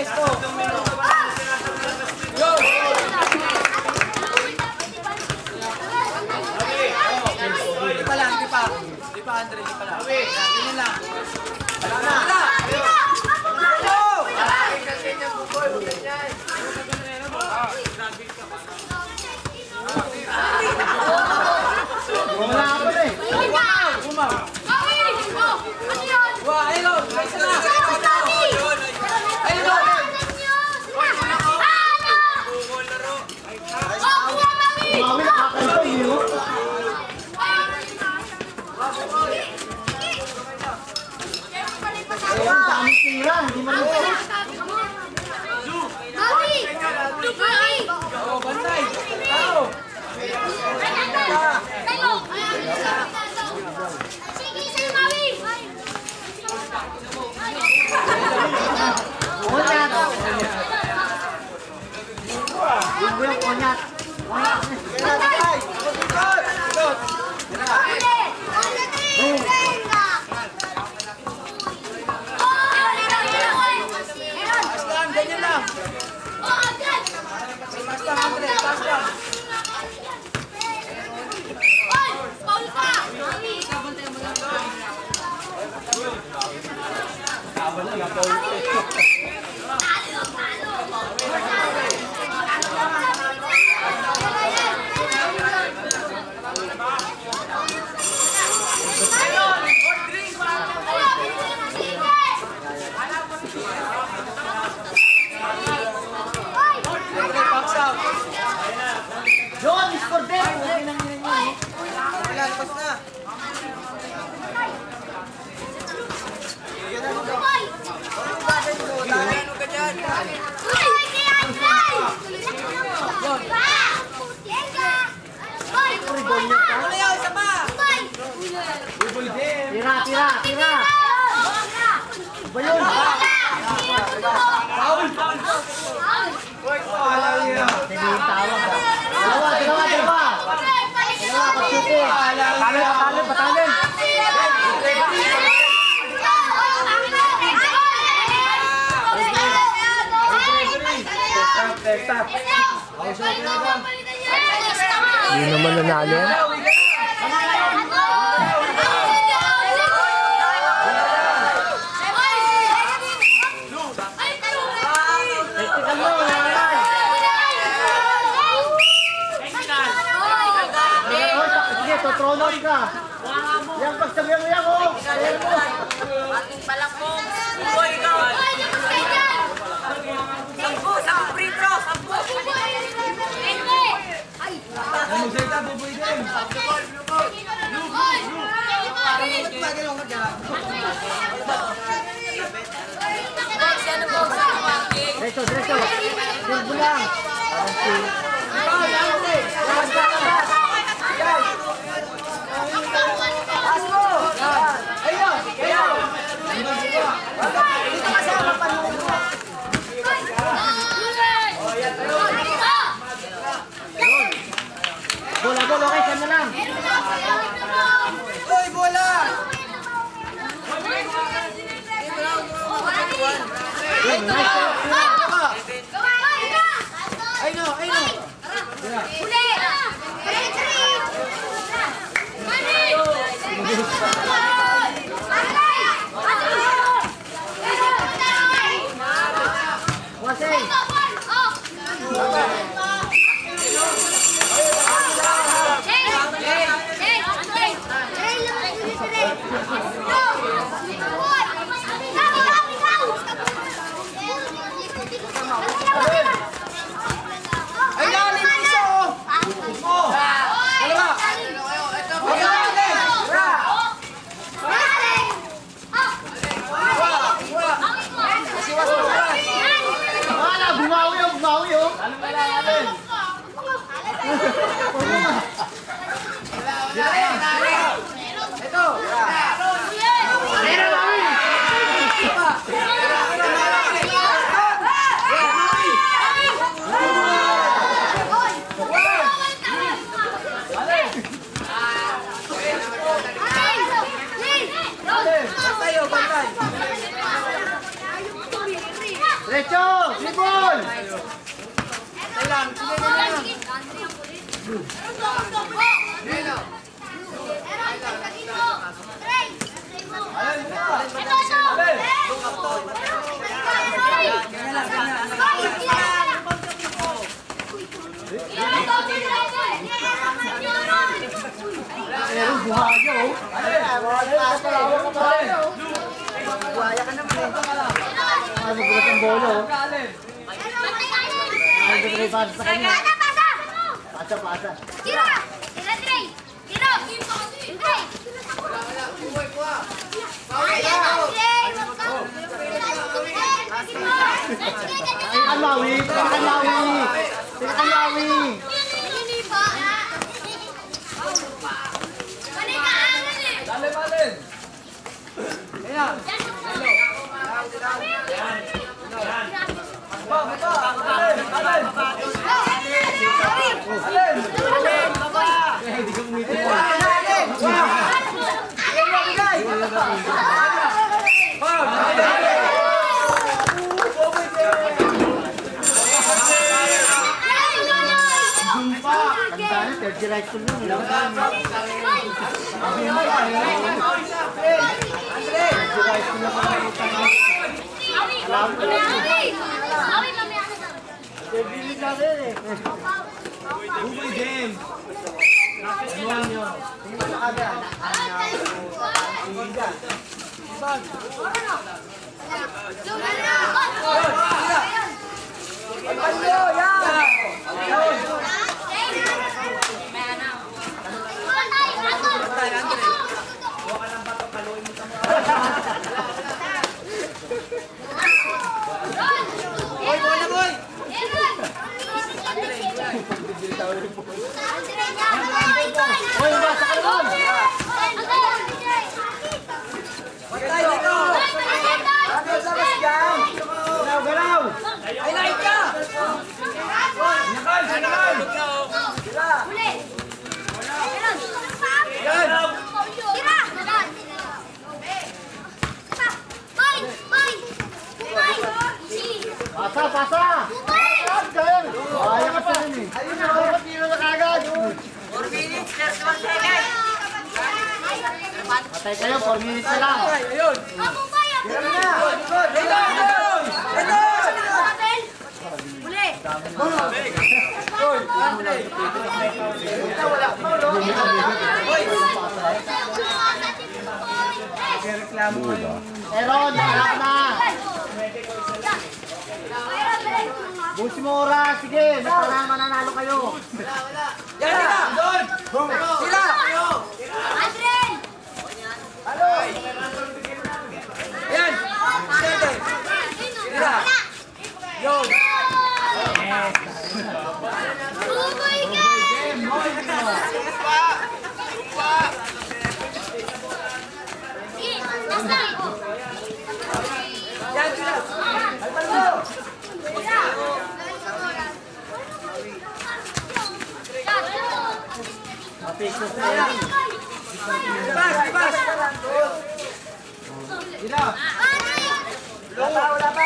Pwesto. Go! Hindi pa lang, hindi pa. Hindi pa, Andre, hindi pa lang. Ganyan lang. Wala na. Go! Wala ka pala eh. Umaw. Wah, hello. Hello. Umawi na kakanta iyo. Ang dami tira, hindi mo rin. Oh, bantay. Tao. Onyat. Yung onyat. Aslan, ganyan lang. Aslan, Andre, aslan. John, score din! Wala, lepas na. Tira! Bayun! Paul! Dalawa! Pag-shooting! Patalin! Hindi naman nanalo. Tronos ka! Yang pagsabihan mo yan o! Ating palakong! Boy, ikaw! Sampu free throw! Sampu! Ano magsalita, buboy din! Diretso! Silbo lang! Bola, okay, saan na lang? Uy, bola! Ay no! Diretso! Sipol! Lang, sige na lang. Buhaya ka naman eh. Magulat ang bolo. Ay, hindi ko pasa sa kanya. Pasa. Tira! Tira, Trey! Tira! Trey! Tinakan Maui! Dale, Valen. Ayan. Pasa! Ayaw ka sa rin eh. Ayun, tiro na kagad. 4 minutes, just 1 second. Patay kayo, 4 minutes na lang. Ayun. Eron, harap na. Busi mo oras, sige. Para mananalo kayo. Yan sila. Doon. Sila. Adren! Ayan. Sete. Sila. Yun. Buboy ka! Sige, last time. Yan sila. Alpan mo. Mapikos na yan. Ibas, ibas. Sila. Wala pa.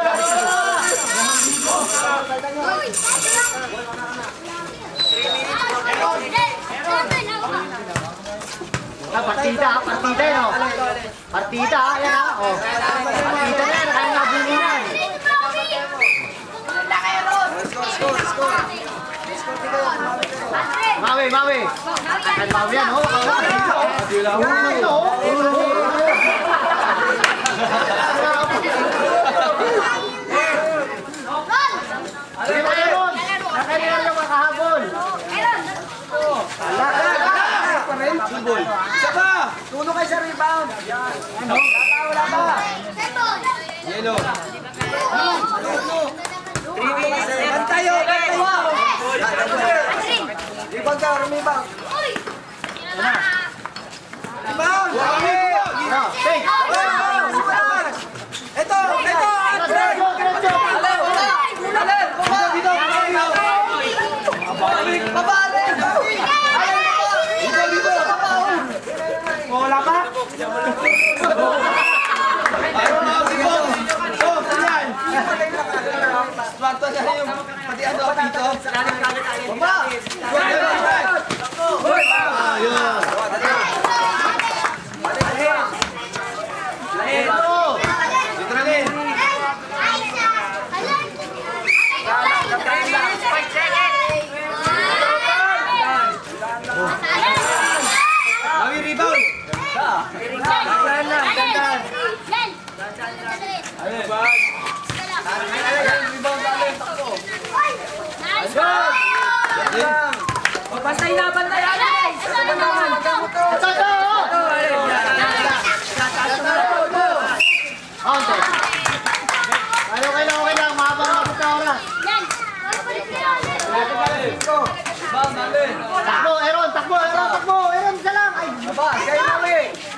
Partida, partida yun. Partida, yan ha. Oh. Partida na yan, kaya nabulinan. Mawi, Mawi. Akan Mawi yan, oh. Yan, oh. Sige, Mayroon. Nakanila yung makahabol. Isa pa. Tuno kayo sa rebound. Ano? Wala pa. Yellow. 3 minutes. Bantayo. Rebound ka, rumibang. Rebound. Take. Ito. Andres. Dito. Babalik. Dito. Wala pa? Ayun, sige. Spartan na yung pati ano, pito. Baba! Dito na din. Lawi rebound. Bantay na, bantay na! Okay lang. Mahabang-habang na oras. Takbo, Aaron! Aaron, isa lang! Ay, Baba, kayo Lawi.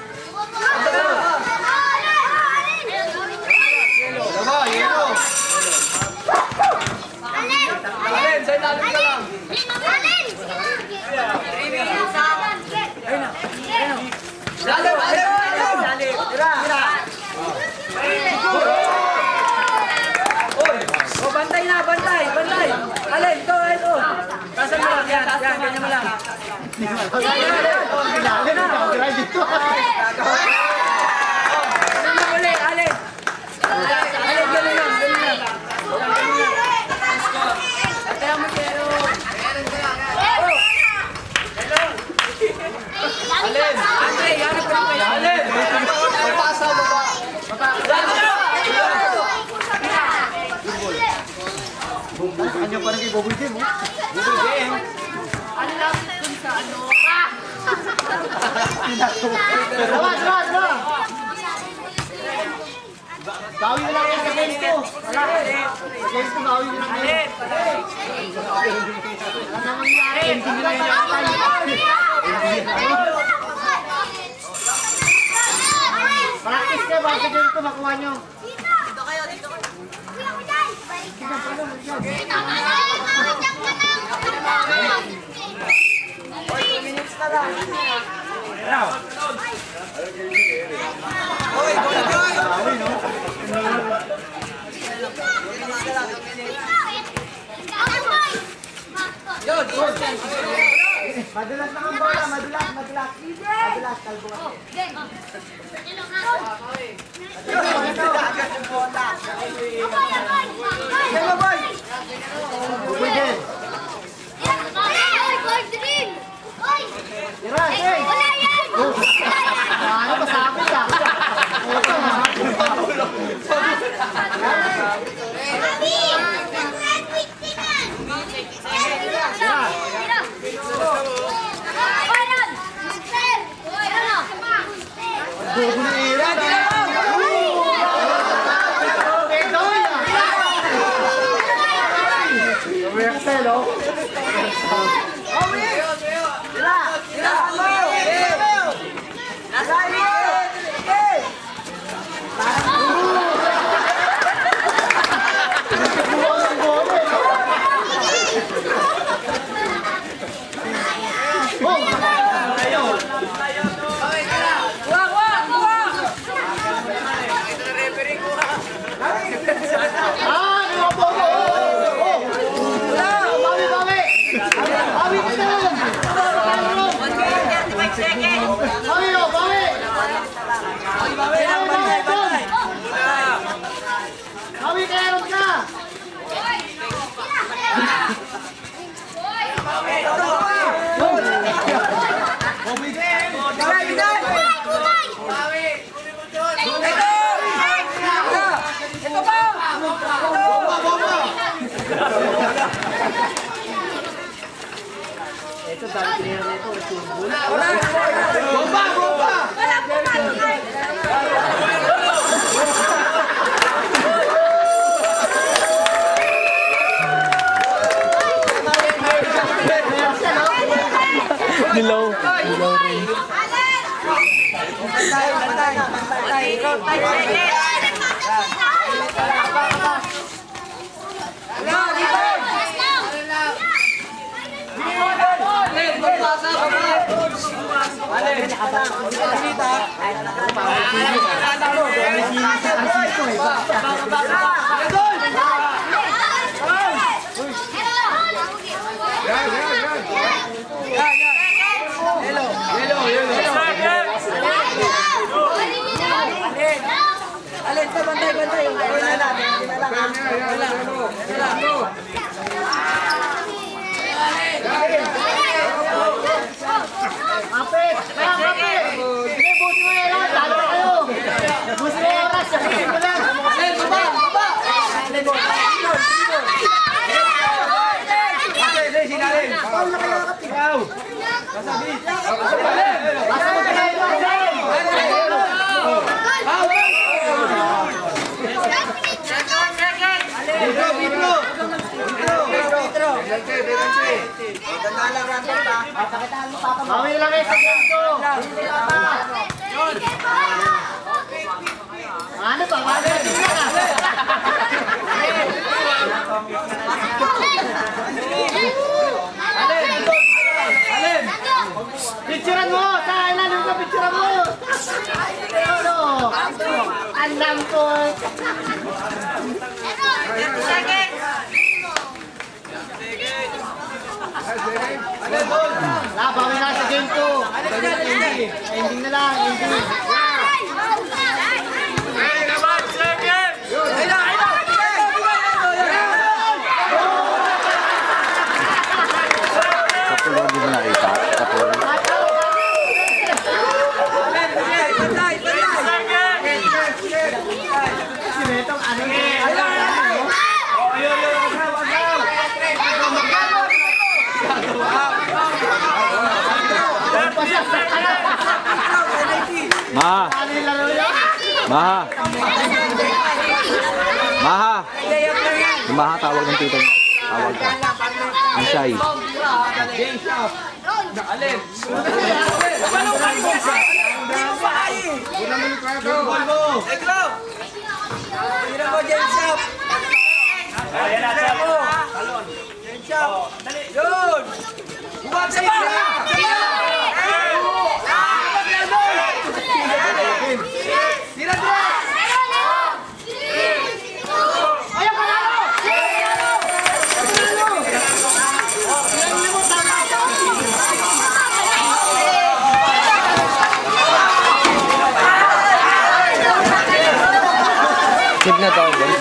Baba, yelo. Alin, sa ilalim ka lang. Oh, bantay na, bantay! Alin, ito, ito! Tasan mo lang, yan, ganyan mo lang. Alin! Alin, ganyan lang. Kaya mo si Ero. Andre, yan ang pala. Alin. Pagpasa, baba. Kanya pa rin kay Bobby Jim, oh. Bubul game. Dalawa. Bawi na lang yan sa games ko. Sa games ko, bawi na lang yan. Ano mangyari? Hindi nila practice ka ba? Sa games ko, makuha nyo. Hoy, bola joy. Madulas na ang bola, madulas. Kalbo ka. Bobby Jim. Tira, hey! Ano ba sabi ka? Ito dahil player nito, tumbol. Bomba! Dilaw rin. Bawi lang eh, sa dito. Ano ba? Picturean mo! Saan na ka picturean mo? Ano? Andam ko. Bawi na sa game ko. Ending na lang, ending. Kapulog din nakita. Kapulog. Maha. Maha. Maha. Maha, tawag ng tito mo. Tawag ka. Ang shy. Alin? Tira mo, James Shop! James Shop! Yun! Buwag sa isa! Tira, tira! Tip na to.